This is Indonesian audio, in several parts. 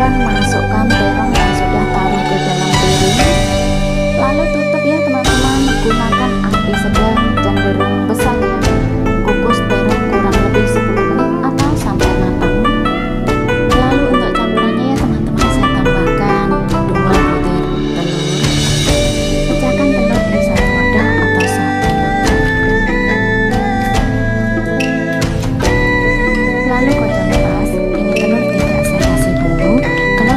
akan masukkan terong yang sudah taruh ke dalam piring, lalu tutup ya teman-teman. Gunakan api sedang cenderung besar ya. Kukus terong kurang lebih 10 menit atau sampai matang. Lalu untuk campurannya ya teman-teman, saya tambahkan 2 butir telur. Pecahkan telur di satu wadah atau satu kotak. Lalu kocok lepas. Ini telur tidak saya kasih bumbu. Kalau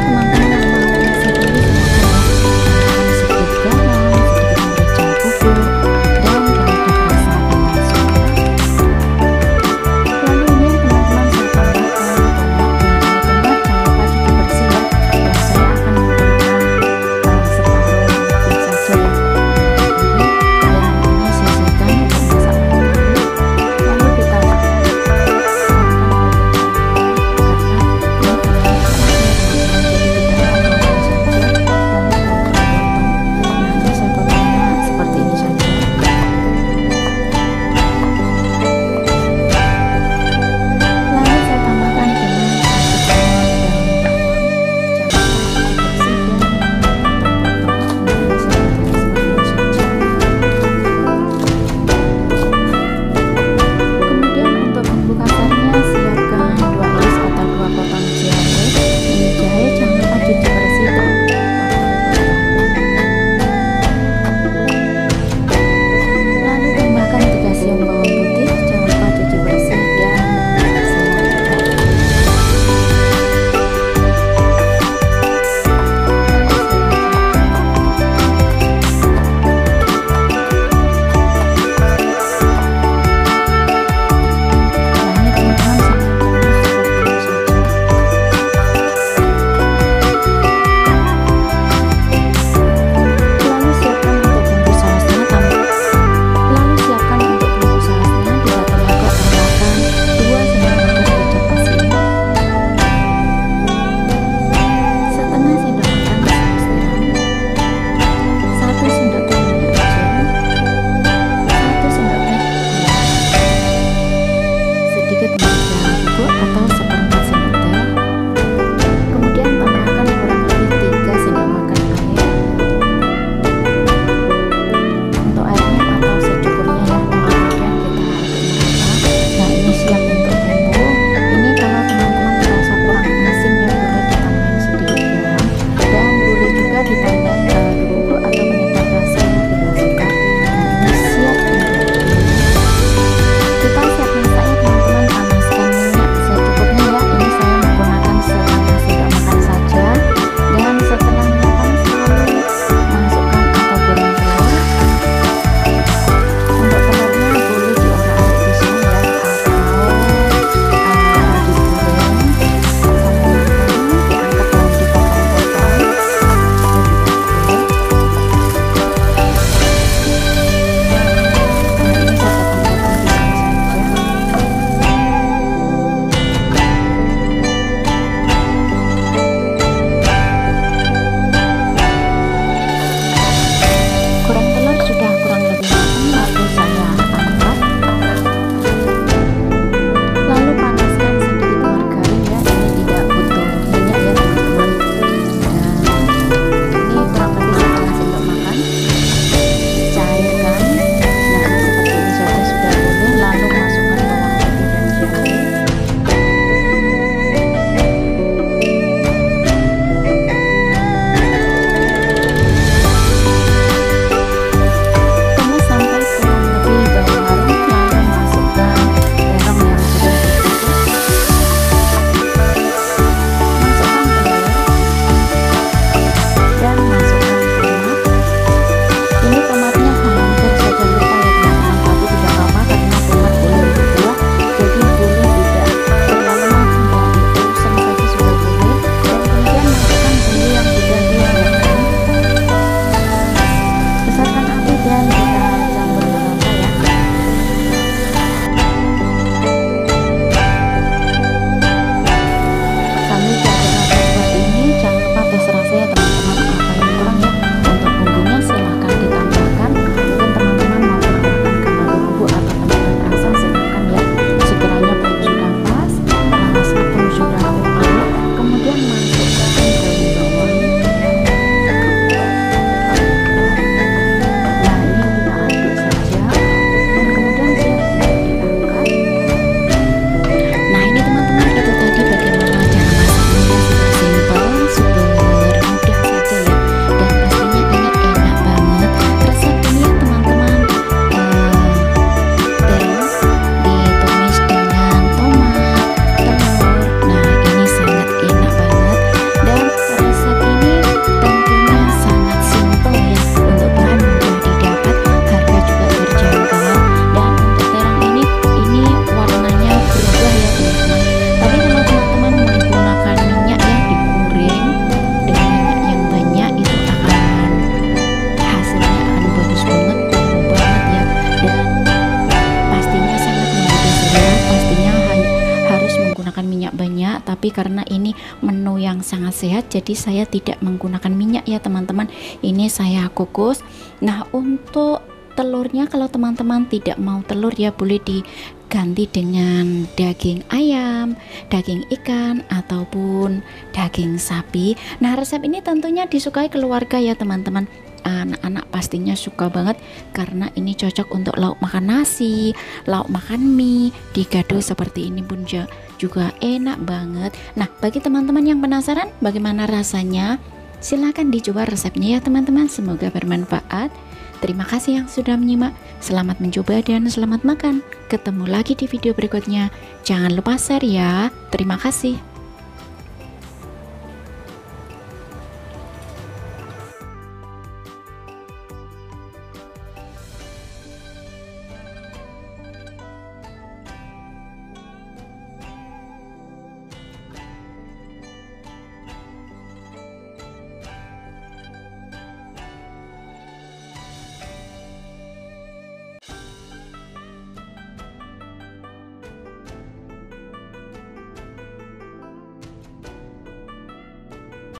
yang sangat sehat, jadi saya tidak menggunakan minyak ya teman-teman. Ini saya kukus. Nah, untuk telurnya, kalau teman-teman tidak mau telur ya boleh diganti dengan daging ayam, daging ikan, ataupun daging sapi. Nah, resep ini tentunya disukai keluarga ya teman-teman. Anak-anak pastinya suka banget karena ini cocok untuk lauk makan nasi, lauk makan mie, digado seperti ini pun juga enak banget. Nah, bagi teman-teman yang penasaran bagaimana rasanya, silahkan dicoba resepnya ya teman-teman. Semoga bermanfaat. Terima kasih yang sudah menyimak. Selamat mencoba dan selamat makan. Ketemu lagi di video berikutnya. Jangan lupa share ya. Terima kasih.